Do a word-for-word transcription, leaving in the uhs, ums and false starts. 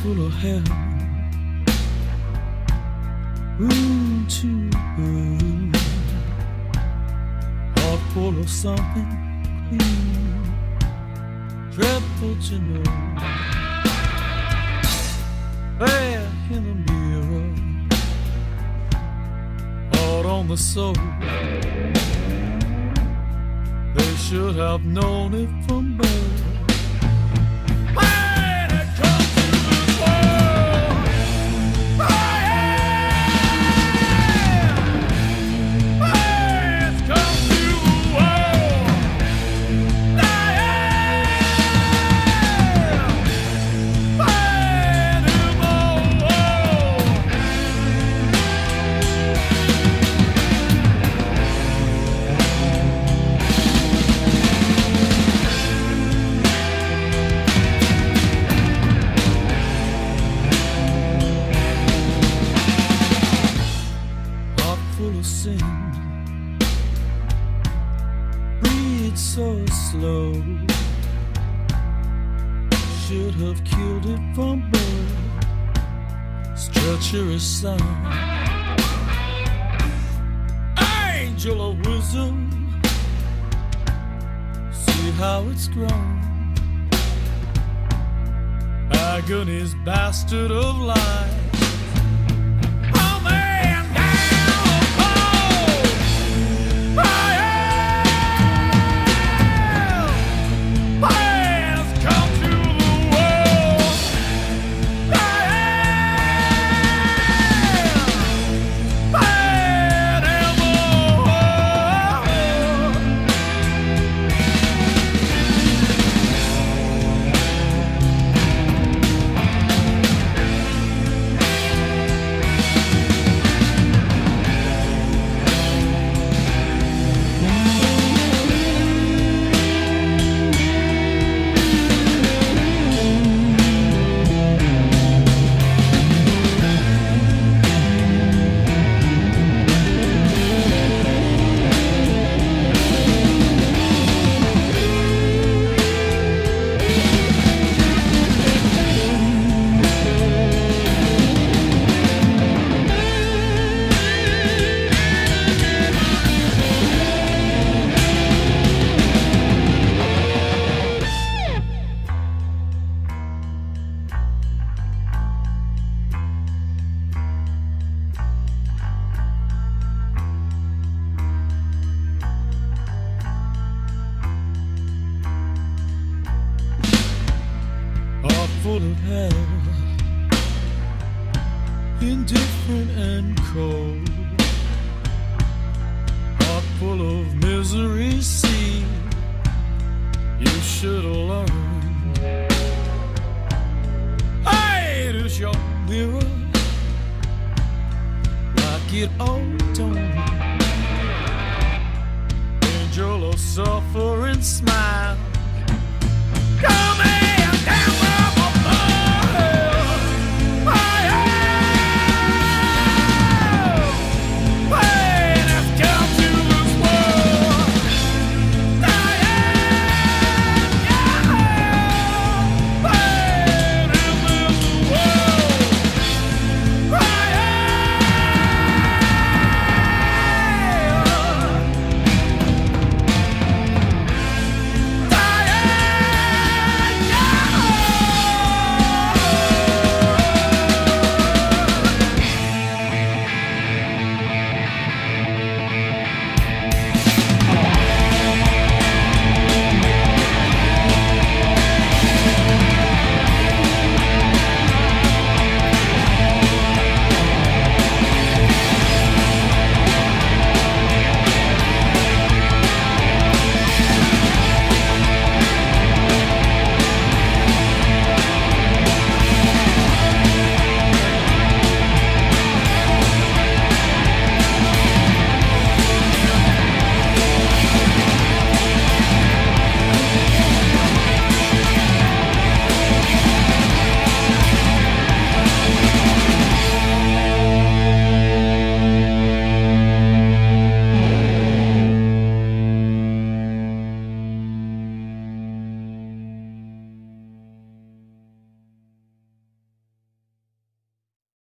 full of hell, room to burn, heart full of something clean, dreadful to know. There in the mirror, hard on the soul. They should have known it from birth. When it comes to this world, oh yeah, when it comes to the world, oh yeah, full of sin, breathe so slow, should have killed it from birth. Treacherous son, angel of wisdom, see how it's grown. Agony's bastard of life. Full of hell, indifferent and cold, heart full of misery. See, you should have learned. Hey, it is your mirror, like it ought to. Angel of suffering smile.